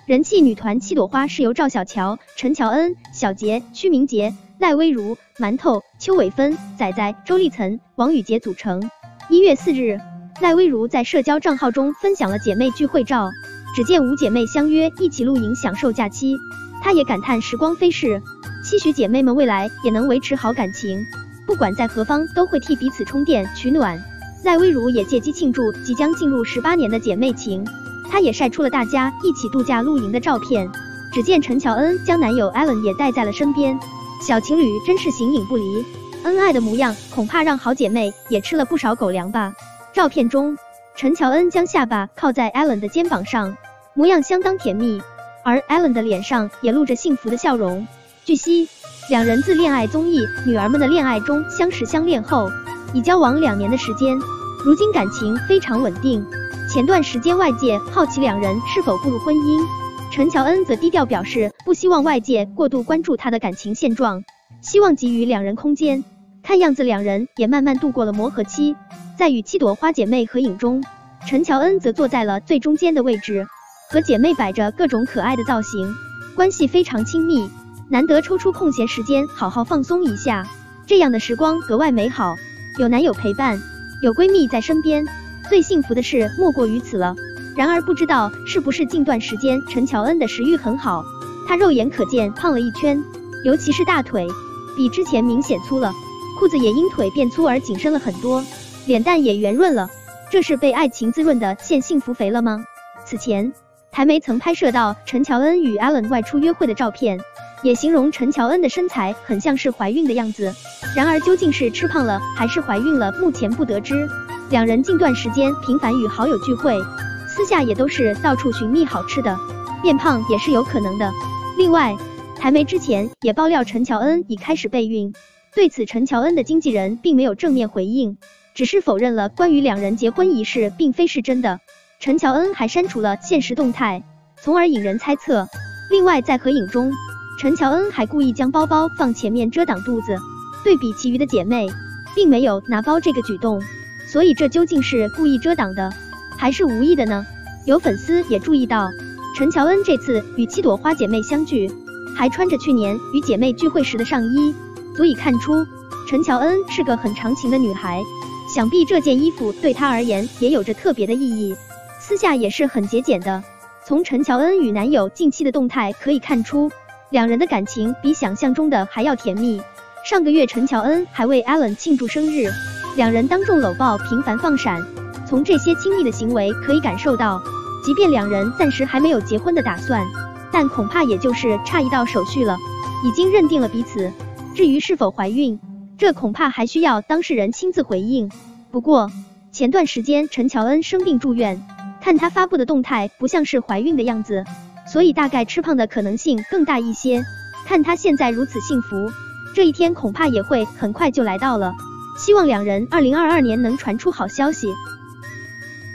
人气女团七朵花是由赵小乔、陈乔恩、小杰、屈明杰、赖薇如、馒头、邱伟芬、仔仔、周立岑、王宇杰组成。1月4日，赖薇如在社交账号中分享了姐妹聚会照，只见5姐妹相约一起露营享受假期。她也感叹时光飞逝，期许姐妹们未来也能维持好感情，不管在何方都会替彼此充电取暖。赖薇如也借机庆祝即将进入18年的姐妹情，她也晒出了大家一起度假露营的照片。只见陈乔恩将男友 Allen 也带在了身边，小情侣真是形影不离，恩爱的模样恐怕让好姐妹也吃了不少狗粮吧。照片中，陈乔恩将下巴靠在 Allen 的肩膀上，模样相当甜蜜，而 Allen 的脸上也露着幸福的笑容。据悉，两人自恋爱综艺《女儿们的恋爱》中相识相恋后，已交往2年的时间，如今感情非常稳定。前段时间外界好奇两人是否步入婚姻，陈乔恩则低调表示不希望外界过度关注她的感情现状，希望给予两人空间。看样子两人也慢慢度过了磨合期。在与七朵花姐妹合影中，陈乔恩则坐在了最中间的位置，和姐妹摆着各种可爱的造型，关系非常亲密，难得抽出空闲时间好好放松一下，这样的时光格外美好。有男友陪伴，有闺蜜在身边，最幸福的事莫过于此了。然而不知道是不是近段时间陈乔恩的食欲很好，她肉眼可见胖了一圈，尤其是大腿比之前明显粗了，裤子也因腿变粗而紧身了很多，脸蛋也圆润了。这是被爱情滋润的现幸福肥了吗？此前台媒曾拍摄到陈乔恩与 Allen 外出约会的照片，也形容陈乔恩的身材很像是怀孕的样子。然而究竟是吃胖了还是怀孕了，目前不得知。两人近段时间频繁与好友聚会，私下也都是到处寻觅好吃的，变胖也是有可能的。另外，台媒之前也爆料陈乔恩已开始备孕，对此陈乔恩的经纪人并没有正面回应，只是否认了关于两人结婚一事并非是真的。陈乔恩还删除了现实动态，从而引人猜测。另外在合影中，陈乔恩还故意将包包放前面遮挡肚子，对比其余的姐妹并没有拿包这个举动，所以这究竟是故意遮挡的还是无意的呢？有粉丝也注意到，陈乔恩这次与七朵花姐妹相聚，还穿着去年与姐妹聚会时的上衣，足以看出陈乔恩是个很长情的女孩，想必这件衣服对她而言也有着特别的意义。私下也是很节俭的，从陈乔恩与男友近期的动态可以看出，两人的感情比想象中的还要甜蜜。上个月陈乔恩还为 Allen 庆祝生日，两人当众搂抱频繁放闪，从这些亲密的行为可以感受到，即便两人暂时还没有结婚的打算，但恐怕也就是差一道手续了，已经认定了彼此。至于是否怀孕，这恐怕还需要当事人亲自回应。不过前段时间陈乔恩生病住院，看她发布的动态不像是怀孕的样子，所以大概吃胖的可能性更大一些。看她现在如此幸福，这一天恐怕也会很快就来到了。希望两人2022年能传出好消息。